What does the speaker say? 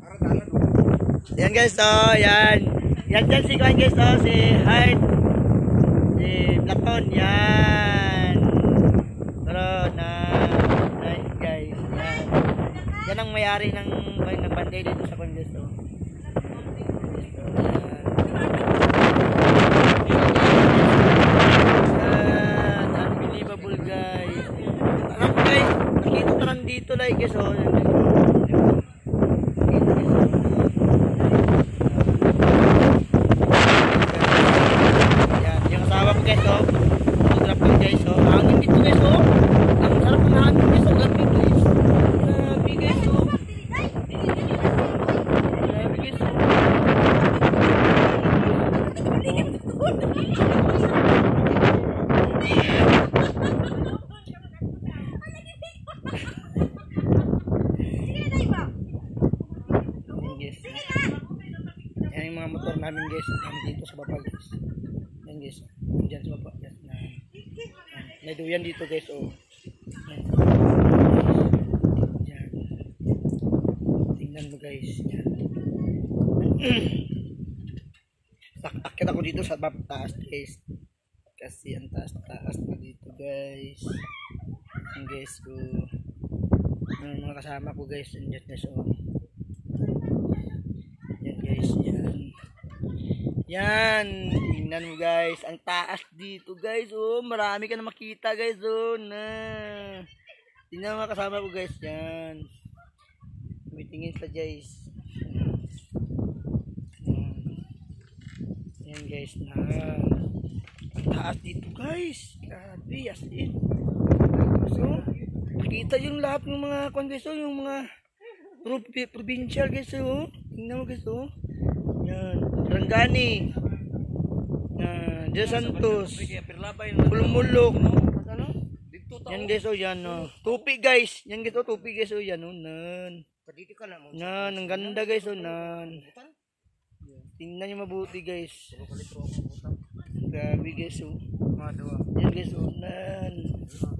Yan guys, oh, yan. Yan dyan si Kwan guys, oh, si Heart. Si Platon, yan. Pero na guys, yan. Yan ang may-ari ng banday dito sa Kwan guys, oh. Yan, unbelievable guys. Alam ko guys, nakita ko lang dito like guys, oh. Guys, oh. Ang sarap lang guys, oh. Hangin dito guys, oh. Ang sarap ng hangin guys, oh. Grabe guys. Grabe guys, oh. Grabe guys, oh. Yan yung mga motor namin guys. Dito sa baba guys. Yan guys. Diyan sa baba. May duyan dito guys, oh. Yan. Yan. Tingnan mo guys. Yan. Akit ako dito sa taas guys. Kasi ang taas na dito guys. Yan guys, oh. Mga kasama ko guys. Yan guys, oh. Yan guys, yan. Yan, tingnan mo guys, ang taas dito guys, oh, marami ka na makita guys, oh, na. Tingnan mo kasama ko guys, yan. Tumitingin sila guys. Yan guys, na. Ang taas dito guys, grabe, as in. So, nakita yung lahat ng mga kwan guys, oh, yung mga provincial guys, oh. Tingnan mo guys, oh. Yan, Rangani, De Santos, Pulmulok, yan guys, oh, yan, oh. Tupi guys, yan guys, oh, tupi guys, oh, yan, oh, nan. Nan, ang ganda guys, oh, nan. Tingnan nyo mabuti guys. Grabe guys, oh. Yan guys, oh, nan.